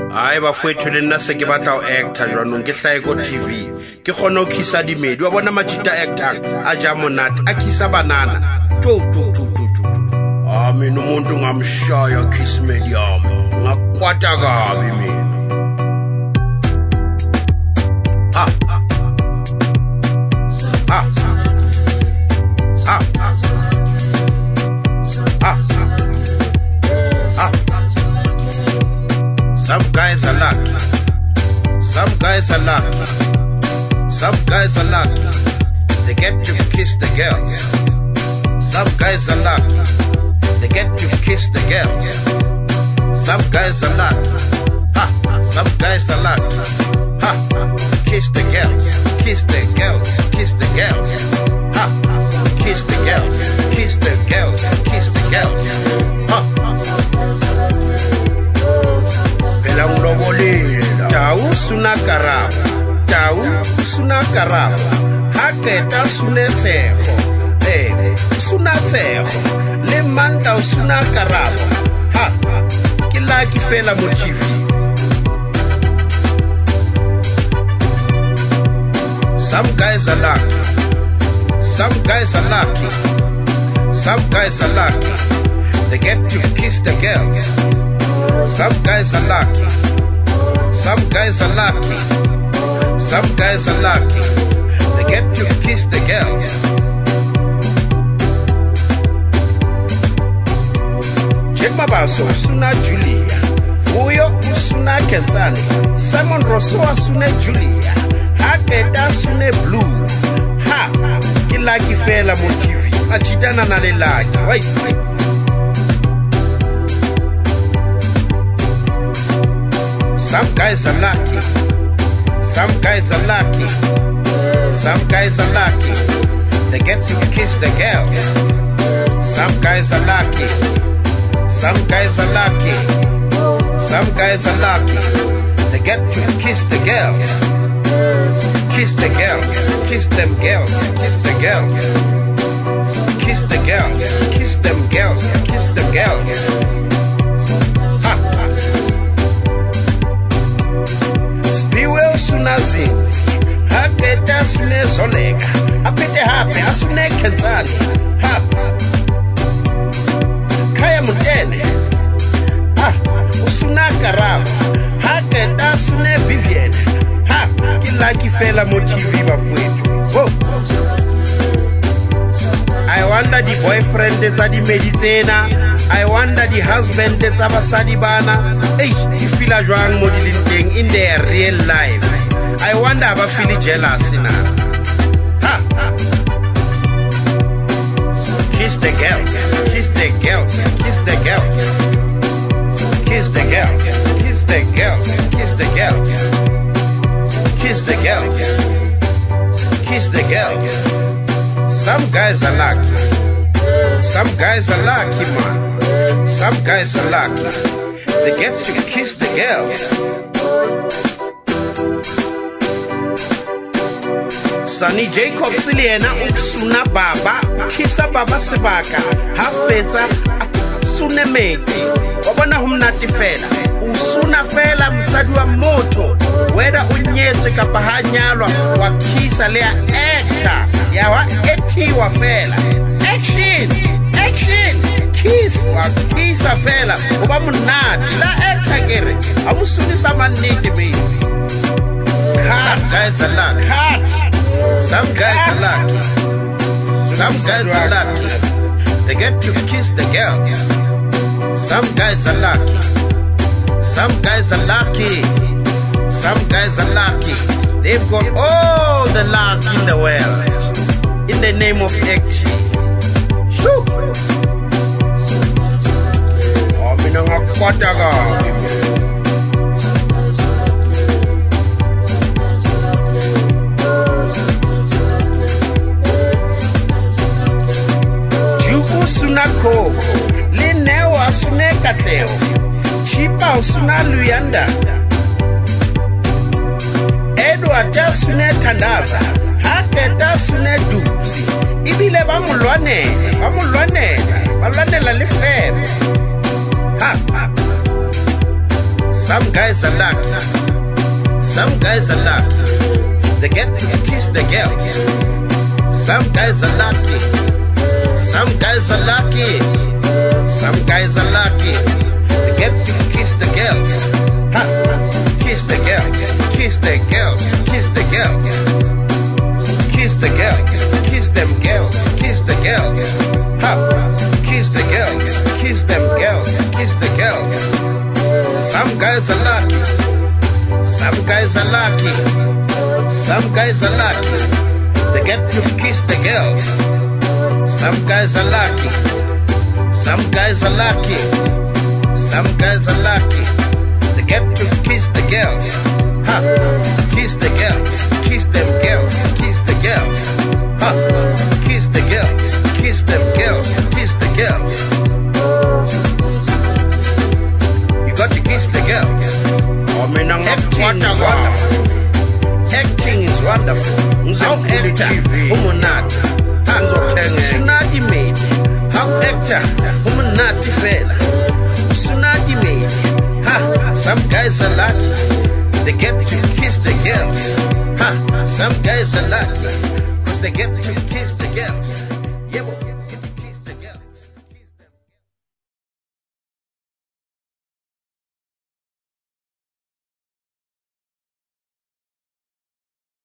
Ai ba fwethu le nna se ke batla o actor jwanong ke hlae ko TV ke kgone ho khisa dimedi wa bona Matjita actor a ja monate a khisa banana tu mina umuntu ngamshaya kiss medium ngakwata kabi mina Some guys are lucky. Some guys are lucky. Some guys are lucky. They get to kiss the girls. Some guys are lucky. They get to kiss the girls. Some guys are lucky. Some guys are lucky. Kiss the girls. Kiss the girls. Kiss the girls. Kiss the girls. Kiss the girls. Kiss the girls. Tau suna karabo, tau suna karabo, haketa sune tseho, suna tseho, le manta suna karabo, kila kifela mochifi. Some guys are lucky, some guys are lucky, some guys are lucky, they get to kiss the girls. Some guys are lucky. Some guys are lucky. Some guys are lucky. They get to kiss the girls. Check my basso, Suna Julia. Fuyo Suna Kenzani. Simon Rosoa Sune Julia. Haketa Sune Blue. Kilaki fela motivi. Achidana na lelaki. Wait. Some guys are lucky. Some guys are lucky. Some guys are lucky. They get to kiss the girls. Some guys are lucky. Some guys are lucky. Some guys are lucky. They get to kiss the girls. Kiss the girls. Kiss them girls. Kiss the girls. Kiss the girls. Kiss them girls. Kiss the girls. Suna zinzi, haketa sune zolega, apete hape asune kenzani, kaya mutene, usuna karabo, haketa sune Vivienne, kila kifela motivi bafwetu. I wonder the boyfriend that's the meditena, I wonder the husband that's abasadi bana, you feel a wrong modeling thing in their real life. I wonder if I feel jealous now. Kiss the girls, kiss the girls, kiss the girls, kiss the girls, kiss the girls, kiss the girls, kiss the girls, kiss the girls. Some guys are lucky. Some guys are lucky, man. Some guys are lucky. They get to kiss the girls. Sunny Jacob Siliena Uksuna Baba Kisa Baba Sebaka Hafeta Sune Mete Wabana humnati fela Usuna fela msadua moto Weda unyeze kapahanyalwa Wakisa lea ekta Yawa eti wa fela Action Action Kiss Wakisa fela Wabamunati La ekta kere Amusunisa maniti me Cut guys are lucky Cut Some guys are lucky. Some guys are lucky. They get to kiss the girls. Some guys are lucky. Some guys are lucky. Some guys are lucky. They've got all the luck in the world. In the name of acting. Shoo! Oh, me no ngakwataga. Suna koko, lineo asune kateo, chipa usuna luyanda. Edu ata sune tandaza, haketa sune duzi. Ibile bamulwane, balwane la lefere. Some guys are lucky. Some guys are lucky. They get to kiss the girls. Some guys are lucky. Some guys are lucky. Some guys are lucky. They get to kiss the girls. Ha. Kiss the girls. Kiss the girls. Kiss the girls. Kiss the girls. Kiss them girls. Kiss the girls. Ha. Kiss the girls. Kiss them girls. Kiss the girls. Some guys are lucky. Some guys are lucky. Some guys are lucky. They get to kiss the girls. Some guys are lucky. Some guys are lucky. Some guys are lucky. They get to kiss the girls. Ha! Kiss the girls. Kiss them girls. Kiss the girls. Ha! Kiss the girls. Kiss them girls. Kiss the girls. You got to kiss the girls. Acting is wonderful. Acting is wonderful. How actor, umunati. Sunadi made. How actor, umunati fella. Sunadi made. Ha, some guys are lucky. They get to kiss the girls. Ha, some guys are lucky. Cause they get to kiss the girls.